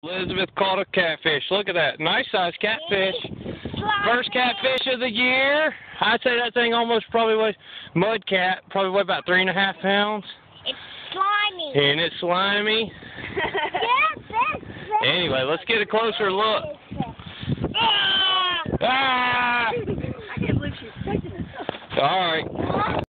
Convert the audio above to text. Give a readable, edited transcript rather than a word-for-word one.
Elizabeth caught a catfish. Look at that. Nice sized catfish. First catfish of the year. I'd say that thing almost probably weighs, mud cat, probably weighed about 3.5 pounds. It's slimy. And it's slimy. Anyway, let's get a closer look. Ah! I can't believe she's taking this. All right.